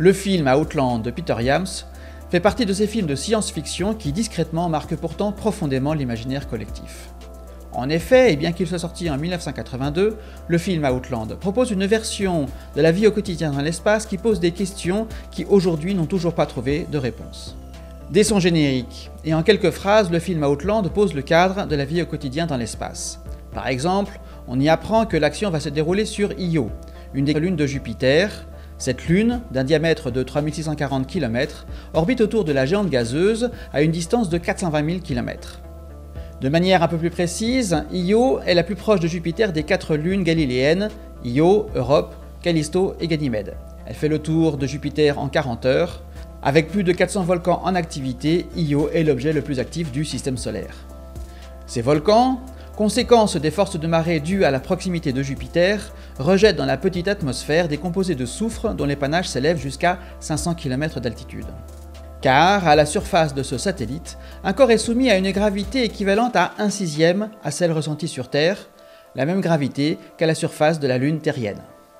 Le film Outland de Peter Iams fait partie de ces films de science-fiction qui discrètement marquent pourtant profondément l'imaginaire collectif. En effet, et bien qu'il soit sorti en 1982, le film Outland propose une version de la vie au quotidien dans l'espace qui pose des questions qui aujourd'hui n'ont toujours pas trouvé de réponse. Dès son générique, et en quelques phrases, le film Outland pose le cadre de la vie au quotidien dans l'espace. Par exemple, on y apprend que l'action va se dérouler sur Io, une des lunes de Jupiter. Cette lune, d'un diamètre de 3640 km, orbite autour de la géante gazeuse à une distance de 420 000 km. De manière un peu plus précise, Io est la plus proche de Jupiter des 4 lunes galiléennes, Io, Europe, Callisto et Ganymède. Elle fait le tour de Jupiter en 40 heures. Avec plus de 400 volcans en activité, Io est l'objet le plus actif du système solaire. Ces volcans, conséquence des forces de marée dues à la proximité de Jupiter, rejettent dans la petite atmosphère des composés de soufre dont les panaches s'élèvent jusqu'à 500 km d'altitude. Car, à la surface de ce satellite, un corps est soumis à une gravité équivalente à 1/6 à celle ressentie sur Terre, la même gravité qu'à la surface de la Lune terrienne.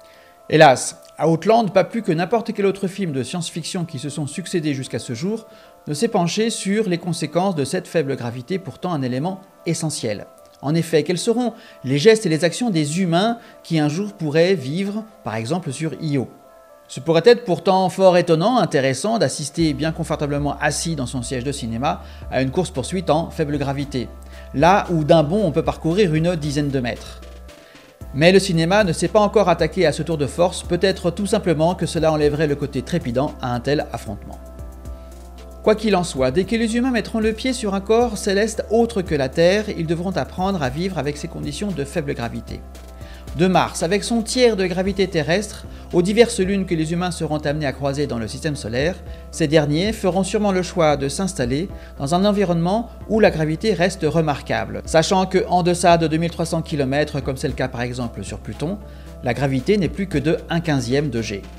Hélas, Outland, pas plus que n'importe quel autre film de science-fiction qui se sont succédés jusqu'à ce jour, ne s'est penché sur les conséquences de cette faible gravité, pourtant un élément essentiel. En effet, quels seront les gestes et les actions des humains qui un jour pourraient vivre, par exemple sur Io ? Ce pourrait être pourtant fort étonnant, intéressant d'assister bien confortablement assis dans son siège de cinéma à une course-poursuite en faible gravité, là où d'un bond on peut parcourir une dizaine de mètres. Mais le cinéma ne s'est pas encore attaqué à ce tour de force, peut-être tout simplement que cela enlèverait le côté trépidant à un tel affrontement. Quoi qu'il en soit, dès que les humains mettront le pied sur un corps céleste autre que la Terre, ils devront apprendre à vivre avec ces conditions de faible gravité. De Mars, avec son tiers de gravité terrestre, aux diverses lunes que les humains seront amenés à croiser dans le système solaire, ces derniers feront sûrement le choix de s'installer dans un environnement où la gravité reste remarquable, sachant qu'en deçà de 2300 km, comme c'est le cas par exemple sur Pluton, la gravité n'est plus que de 1/15 de G.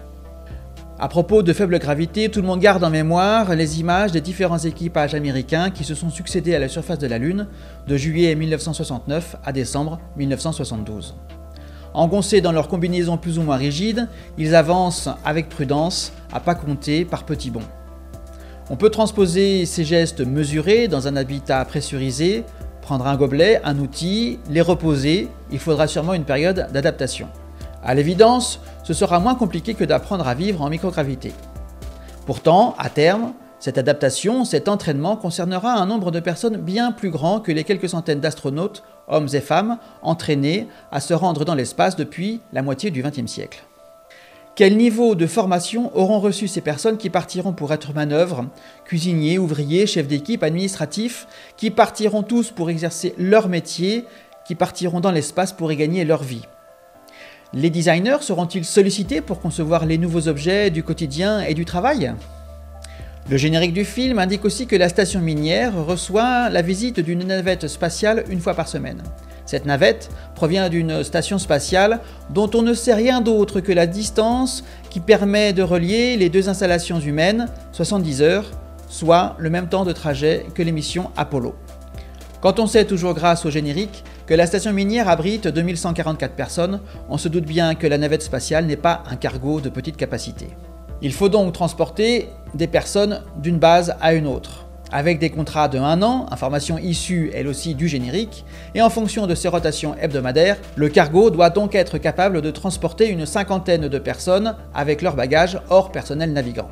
À propos de faible gravité, tout le monde garde en mémoire les images des différents équipages américains qui se sont succédés à la surface de la Lune de juillet 1969 à décembre 1972. Engoncés dans leurs combinaisons plus ou moins rigides, ils avancent avec prudence, à pas compter par petits bonds. On peut transposer ces gestes mesurés dans un habitat pressurisé, prendre un gobelet, un outil, les reposer, il faudra sûrement une période d'adaptation. À l'évidence, ce sera moins compliqué que d'apprendre à vivre en microgravité. Pourtant, à terme, cette adaptation, cet entraînement concernera un nombre de personnes bien plus grand que les quelques centaines d'astronautes, hommes et femmes, entraînés à se rendre dans l'espace depuis la moitié du XXe siècle. Quel niveau de formation auront reçu ces personnes qui partiront pour être manœuvres, cuisiniers, ouvriers, chefs d'équipe, administratifs, qui partiront tous pour exercer leur métier, qui partiront dans l'espace pour y gagner leur vie ? Les designers seront-ils sollicités pour concevoir les nouveaux objets du quotidien et du travail ? Le générique du film indique aussi que la station minière reçoit la visite d'une navette spatiale une fois par semaine. Cette navette provient d'une station spatiale dont on ne sait rien d'autre que la distance qui permet de relier les deux installations humaines, 70 heures, soit le même temps de trajet que les missions Apollo. Quand on sait, toujours grâce au générique, que la station minière abrite 2144 personnes, on se doute bien que la navette spatiale n'est pas un cargo de petite capacité. Il faut donc transporter des personnes d'une base à une autre. Avec des contrats de 1 an, information issue elle aussi du générique, et en fonction de ses rotations hebdomadaires, le cargo doit donc être capable de transporter une 50aine de personnes avec leurs bagages hors personnel navigant.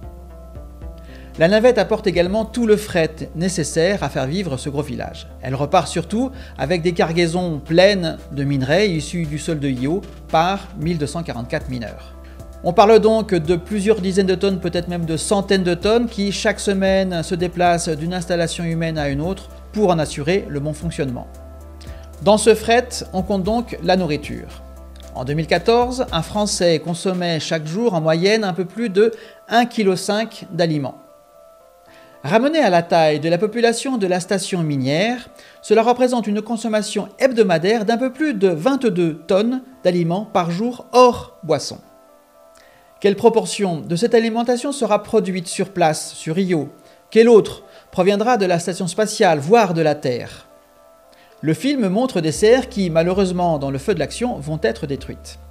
La navette apporte également tout le fret nécessaire à faire vivre ce gros village. Elle repart surtout avec des cargaisons pleines de minerais issus du sol de Io par 1244 mineurs. On parle donc de plusieurs dizaines de tonnes, peut-être même de centaines de tonnes qui chaque semaine se déplacent d'une installation humaine à une autre pour en assurer le bon fonctionnement. Dans ce fret, on compte donc la nourriture. En 2014, un Français consommait chaque jour en moyenne un peu plus de 1,5 kg d'aliments. Ramené à la taille de la population de la station minière, cela représente une consommation hebdomadaire d'un peu plus de 22 tonnes d'aliments par jour hors boisson. Quelle proportion de cette alimentation sera produite sur place, sur Io? Quelle autre proviendra de la station spatiale, voire de la Terre? Le film montre des serres qui, malheureusement dans le feu de l'action, vont être détruites.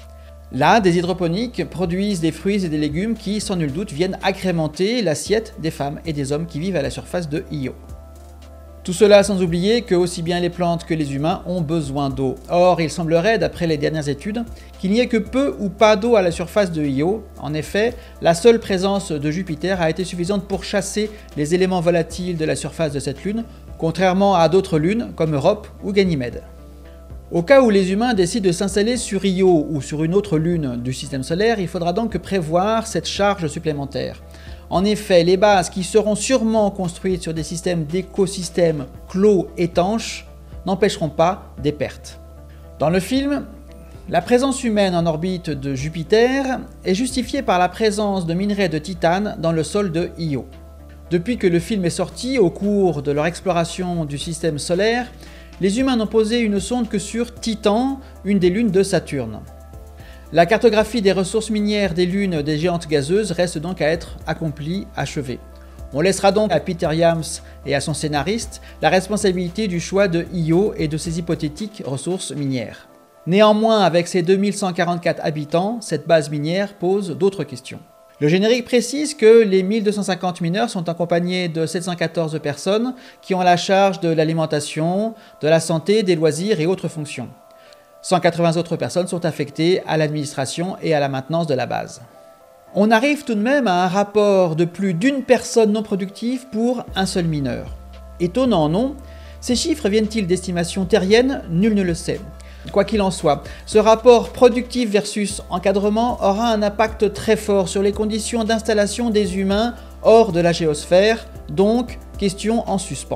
Là, des hydroponiques produisent des fruits et des légumes qui, sans nul doute, viennent agrémenter l'assiette des femmes et des hommes qui vivent à la surface de Io. Tout cela sans oublier que aussi bien les plantes que les humains ont besoin d'eau. Or, il semblerait, d'après les dernières études, qu'il n'y ait que peu ou pas d'eau à la surface de Io. En effet, la seule présence de Jupiter a été suffisante pour chasser les éléments volatiles de la surface de cette lune, contrairement à d'autres lunes comme Europe ou Ganymède. Au cas où les humains décident de s'installer sur Io ou sur une autre lune du système solaire, il faudra donc prévoir cette charge supplémentaire. En effet, les bases qui seront sûrement construites sur des systèmes d'écosystèmes clos étanches n'empêcheront pas des pertes. Dans le film, la présence humaine en orbite de Jupiter est justifiée par la présence de minerais de titane dans le sol de Io. Depuis que le film est sorti, au cours de leur exploration du système solaire, les humains n'ont posé une sonde que sur Titan, une des lunes de Saturne. La cartographie des ressources minières des lunes des géantes gazeuses reste donc à être accomplie, achevée. On laissera donc à Peter Iams et à son scénariste la responsabilité du choix de Io et de ses hypothétiques ressources minières. Néanmoins, avec ses 2144 habitants, cette base minière pose d'autres questions. Le générique précise que les 1250 mineurs sont accompagnés de 714 personnes qui ont la charge de l'alimentation, de la santé, des loisirs et autres fonctions. 180 autres personnes sont affectées à l'administration et à la maintenance de la base. On arrive tout de même à un rapport de plus d'une personne non productive pour un seul mineur. Étonnant, non? Ces chiffres viennent-ils d'estimations terriennes? Nul ne le sait. Quoi qu'il en soit, ce rapport productif versus encadrement aura un impact très fort sur les conditions d'installation des humains hors de la géosphère, donc question en suspens.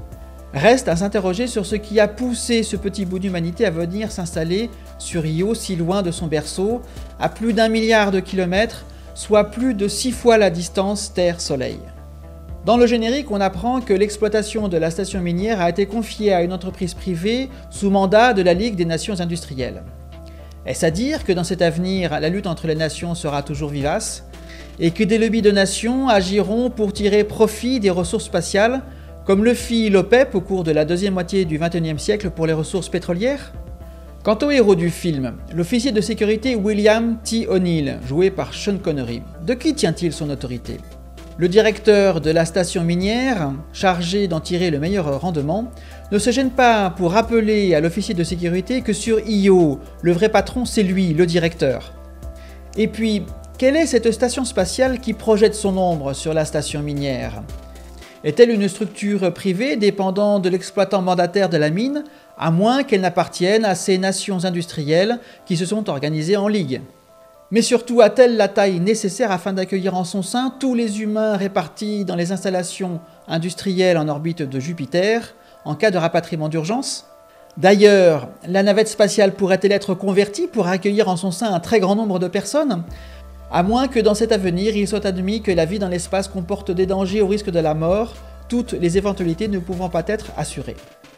Reste à s'interroger sur ce qui a poussé ce petit bout d'humanité à venir s'installer sur Io si loin de son berceau, à plus d'1 milliard de kilomètres, soit plus de 6 fois la distance Terre-Soleil. Dans le générique, on apprend que l'exploitation de la station minière a été confiée à une entreprise privée sous mandat de la Ligue des Nations Industrielles. Est-ce à dire que dans cet avenir, la lutte entre les nations sera toujours vivace et que des lobbies de nations agiront pour tirer profit des ressources spatiales, comme le fit l'OPEP au cours de la deuxième moitié du XXIe siècle pour les ressources pétrolières? Quant au héros du film, l'officier de sécurité William T. O'Neill, joué par Sean Connery, de qui tient-il son autorité? Le directeur de la station minière, chargé d'en tirer le meilleur rendement, ne se gêne pas pour rappeler à l'officier de sécurité que sur Io, le vrai patron c'est lui, le directeur. Et puis, quelle est cette station spatiale qui projette son ombre sur la station minière? Est-elle une structure privée dépendant de l'exploitant mandataire de la mine, à moins qu'elle n'appartienne à ces nations industrielles qui se sont organisées en ligue? Mais surtout, a-t-elle la taille nécessaire afin d'accueillir en son sein tous les humains répartis dans les installations industrielles en orbite de Jupiter en cas de rapatriement d'urgence? D'ailleurs, la navette spatiale pourrait-elle être convertie pour accueillir en son sein un très grand nombre de personnes? À moins que dans cet avenir, il soit admis que la vie dans l'espace comporte des dangers au risque de la mort, toutes les éventualités ne pouvant pas être assurées.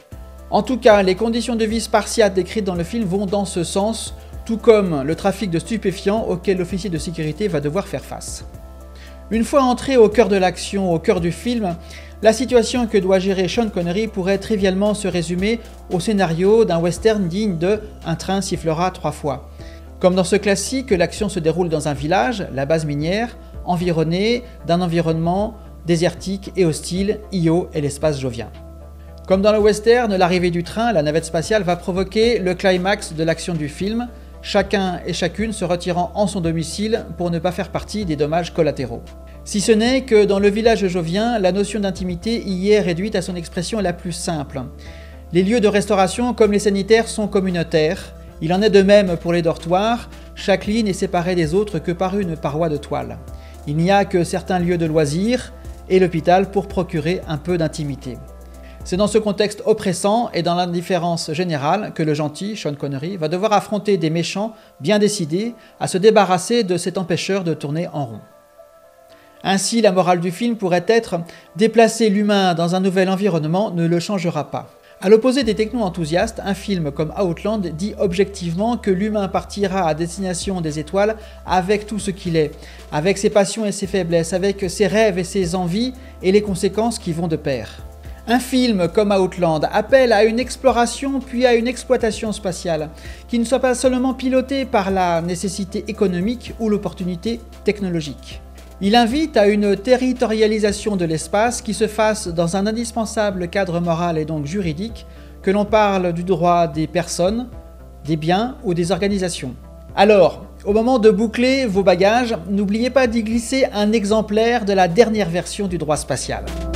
En tout cas, les conditions de vie spartiates décrites dans le film vont dans ce sens, tout comme le trafic de stupéfiants auquel l'officier de sécurité va devoir faire face. Une fois entré au cœur de l'action, au cœur du film, la situation que doit gérer Sean Connery pourrait trivialement se résumer au scénario d'un western digne de « Un train sifflera 3 fois ». Comme dans ce classique, l'action se déroule dans un village, la base minière, environné d'un environnement désertique et hostile, Io et l'espace jovien. Comme dans le western, l'arrivée du train, la navette spatiale, va provoquer le climax de l'action du film, chacun et chacune se retirant en son domicile pour ne pas faire partie des dommages collatéraux. Si ce n'est que dans le village jovien, la notion d'intimité y est réduite à son expression la plus simple. Les lieux de restauration comme les sanitaires sont communautaires. Il en est de même pour les dortoirs, chaque lit n'est séparé des autres que par une paroi de toile. Il n'y a que certains lieux de loisirs et l'hôpital pour procurer un peu d'intimité. C'est dans ce contexte oppressant et dans l'indifférence générale que le gentil, Sean Connery, va devoir affronter des méchants bien décidés à se débarrasser de cet empêcheur de tourner en rond. Ainsi, la morale du film pourrait être « Déplacer l'humain dans un nouvel environnement ne le changera pas ». À l'opposé des techno-enthousiastes, un film comme Outland dit objectivement que l'humain partira à destination des étoiles avec tout ce qu'il est, avec ses passions et ses faiblesses, avec ses rêves et ses envies et les conséquences qui vont de pair. Un film comme Outland appelle à une exploration puis à une exploitation spatiale, qui ne soit pas seulement pilotée par la nécessité économique ou l'opportunité technologique. Il invite à une territorialisation de l'espace qui se fasse dans un indispensable cadre moral et donc juridique, que l'on parle du droit des personnes, des biens ou des organisations. Alors, au moment de boucler vos bagages, n'oubliez pas d'y glisser un exemplaire de la dernière version du droit spatial.